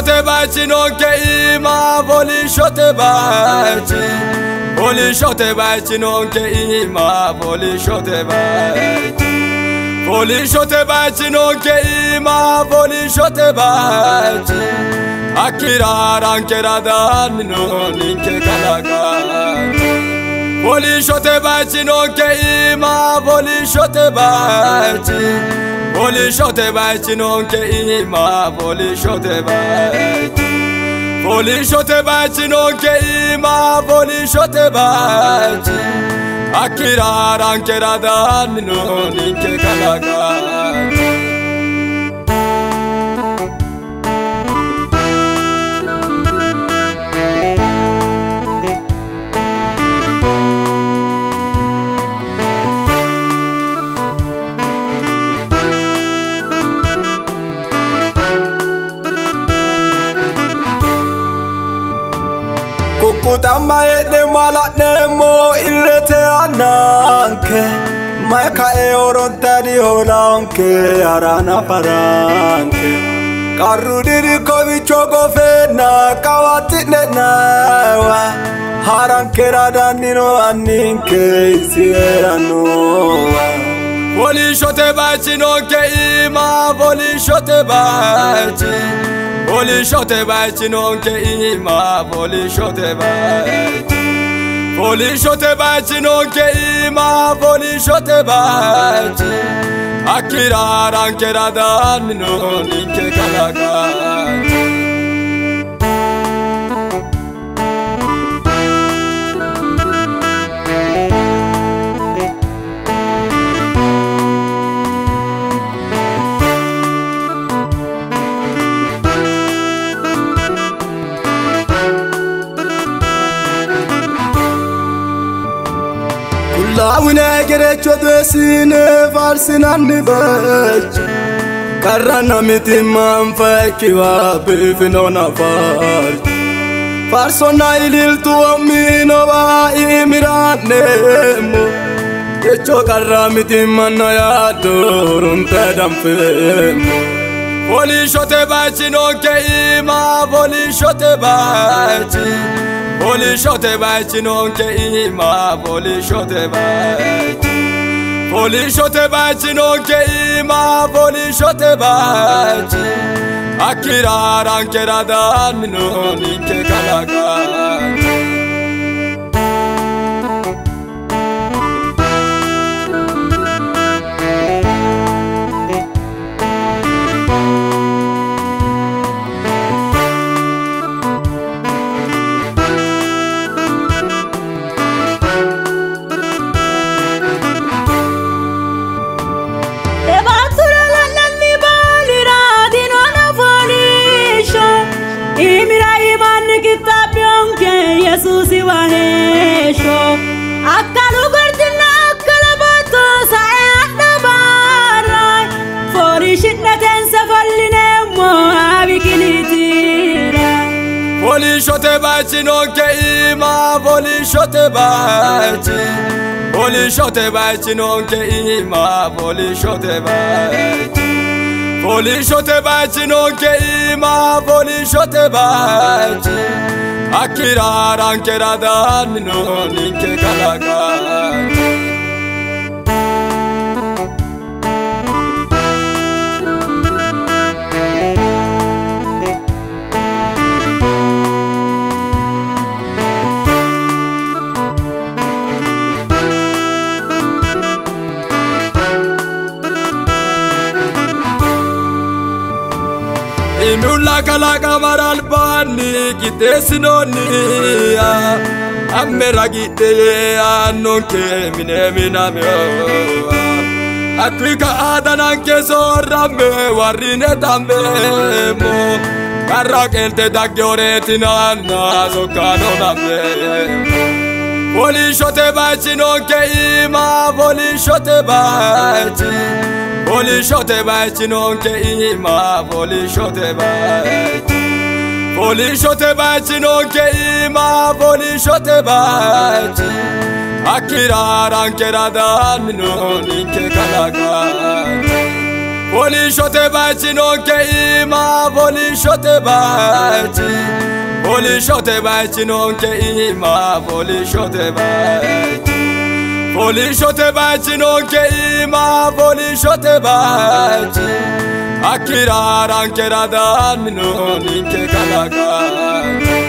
shote baci non che ima voli shote baci. Voli shote baci non che ima voli shote baci. Voli shote baci non che ima voli shote baci. Akira rankera danni non inche kalaka. Voli shote baci non che ima voli shote baci. Voli shote baci non che ima voli shote baci. Voli shote baci non che ima voli shote baci. Akira rankera danni non inche kalaka. Kutama ede malak nemo ilete ananke. Maika e orontadi holanke arana paranke. Karudiri kovi chogo fena kawati nenawa. Haranke radanino aninke isieranoa. Voli shote baci non che ima voli shote baci. Voli shote baci non che ima voli shote baci. Voli shote baci non che ima voli shote baci. Akira rankera danni non inche kalaka. Lawine gerecho desine farsinan nibach. Karana miti manfa kiwa bifino na far. Farsona ilil tu amino wa imiranemo. Gecho karra miti manaya dorun tedam femo. Voli shote baci non che ima voli shote baci. Voli shote baci non che ima voli shote baci. Voli shote baci non che ima voli shote baci. Akira rankera danni non inche kalaka. Yesusi wahesho akalu gardina kalabato saada barai fori shidnaten safalline mo abikinitira. Voli shote baci non che ima voli shote baci. Voli shote baci non che ima voli shote baci. Voli shote baci non che ima voli shote baci. Akira rankera danni non inche kalaka. Inulla kalaka maral bani kite sinoni Ammera kite non che mine miname Afrika adanan ke sorramme warrine tambe mo Karra kelte daggyoreti nanna sokkano namme Voli shote baci non che ima voli shote baci. Voli shote baci non che ima voli shote baci. Voli shote baci non che ima voli shote baci. Akira rankera danni non inche kalaka. Folishote bachi nonke ima folishote bachi Folishote bachi nonke ima folishote bachi Folishote bachi nonke ima folishote bachi Akira rankera dan no ninke kalaka